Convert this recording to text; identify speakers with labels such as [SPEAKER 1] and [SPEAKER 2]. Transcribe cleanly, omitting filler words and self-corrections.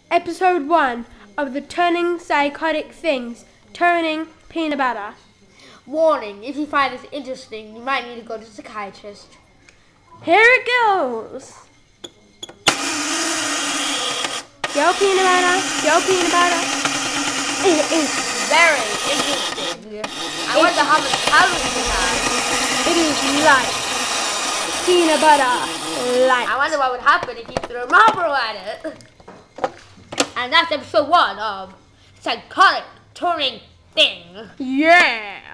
[SPEAKER 1] Episode 1 of the Turning Psychotic Things, Turning Peanut Butter.
[SPEAKER 2] Warning, if you find this interesting, you might need to go to a psychiatrist.
[SPEAKER 1] Here it goes. Go peanut butter, go peanut butter. It is
[SPEAKER 2] Very interesting. I wonder how much calories it has.
[SPEAKER 1] It is light. Peanut butter, light.
[SPEAKER 2] I wonder what would happen if you threw a marble at it. And that's episode 1 of Psychotic Turning Thing.
[SPEAKER 1] Yeah.